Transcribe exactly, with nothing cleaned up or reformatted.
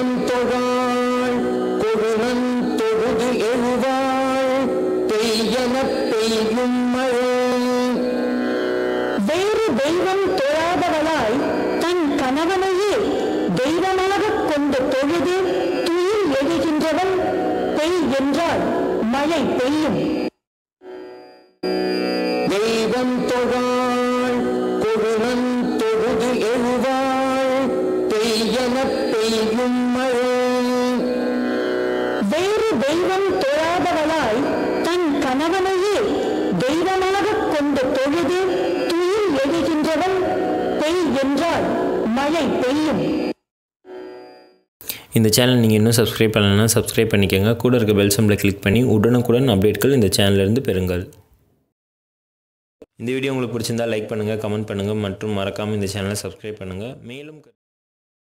தெய்வம் தொழாள் கொழுநன் தொழுது எழுவாள் பெய்யெனப் பெய்யும் மழை. வேறு தெய்வம் தொழாதவளாய் தன் கணவனையே தெய்வமாகக் கொண்டு தொழுது துயில் எழுகின்றவன் பெய் என்றால் மழை பெய்யும். தெய்வம் தொழாள் கொழுநன் தொழுது எழுவாள் பெய்யெனப் பெய்யும் மழை. வேறு தெய்வம் தொழாதவளாய் தன் கணவனையே தெய்வமாகக் கொண்டு தொழுது துயில் எழுகின்றவன் பெய் என்றால் மழை பெய்யும். இந்த சேனல் நீங்கள் இன்னும் சப்ஸ்கிரைப் பண்ணலைன்னா சப்ஸ்கிரைப் பண்ணிக்கோங்க. கூட இருக்க பெல் சிம்பலை கிளிக் பண்ணி உடனுக்குடன் அப்டேட்கள் இந்த சேனலிருந்து பெறுங்கள். இந்த வீடியோ உங்களுக்கு பிடிச்சிருந்தால் லைக் பண்ணுங்கள், கமெண்ட் பண்ணுங்கள் மற்றும் மறக்காமல் இந்த சேனலை சப்ஸ்கிரைப் பண்ணுங்கள். மேலும்